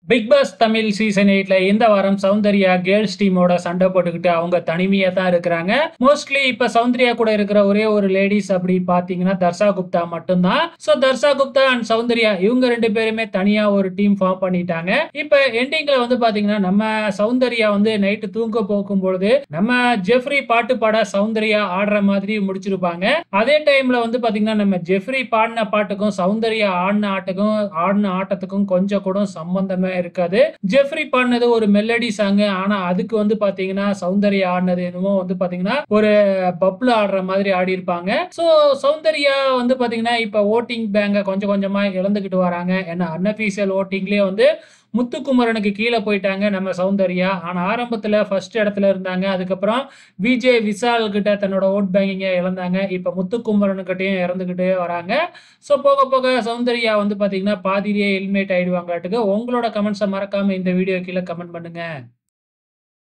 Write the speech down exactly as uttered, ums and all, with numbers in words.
Big pass Tamil season எயிட்ல இந்த வாரம் சௌந்தர்யா கேர்ள்ஸ் டீமோட சண்டை போட்டுக்கிட்டு அவங்க தனிமையா தான் இருக்கிறாங்க. மோஸ்ட்லி இப்ப சௌந்தர்யா கூட இருக்கிற ஒரே ஒரு லேடிஸ் அப்படி பாத்தீங்கன்னா தர்ஷா குப்தா மட்டும்தான். சோ தர்ஷா குப்தா அண்ட் சௌந்தர்யா இவங்க ரெண்டு பேருமே தனியா ஒரு டீம் ஃபார்ம் பண்ணிட்டாங்க. இப்ப எண்டிங்ல வந்து பாத்தீங்கன்னா நம்ம சௌந்தர்யா வந்து நைட்டு தூங்க போகும் பொழுது நம்ம ஜெஃப்ரி பாட்டு பாட சௌந்தர்யா ஆடுற மாதிரி முடிச்சிருப்பாங்க. அதே டைம்ல வந்து பாத்தீங்கன்னா நம்ம ஜெஃப்ரி பாடின பாட்டுக்கும் சௌந்தர்யா ஆடின ஆட்டுக்கும் ஆடின ஆட்டத்துக்கும் கொஞ்சம் கூட சம்பந்தமே இருக்காது. ஜெஃப்ரி பாடினது ஒரு மெலடி சாங். ஆனா அதுக்கு வந்து பாத்தீங்கன்னா சௌந்தர்யா ஆடினது என்னமோ வந்து பாத்தீங்கன்னா ஒரு பப்ல ஆடுற மாதிரி ஆடி இருப்பாங்க. சோ சௌந்தர்யா வந்து பாத்தீங்கன்னா இப்ப ஓட்டிங் பேங்க கொஞ்சம் கொஞ்சமா இழந்துகிட்டு வராங்க. ஏன்னா அன்அபிஷியல் ஓட்டிங்லயே வந்து முத்துக்குமரனுக்கு கீழே போயிட்டாங்க நம்ம சௌந்தர்யா. ஆனா ஆரம்பத்துல ஃபர்ஸ்ட் இடத்துல இருந்தாங்க. அதுக்கப்புறம் விஜய் விஷால் கிட்ட தன்னோட ஓட் பேங்கிங்க இழந்தாங்க. இப்ப முத்துக்குமரனுக்கிட்டையும் இறந்துகிட்டே வராங்க. சோ போக போக சௌந்தர்யா வந்து பாத்தீங்கன்னா பாதியிலேயே எலிமினேட் ஆயிடுவாங்களாட்டுக்கு. உங்களோட கமெண்ட்ஸை மறக்காம இந்த வீடியோ கீழே கமெண்ட் பண்ணுங்க.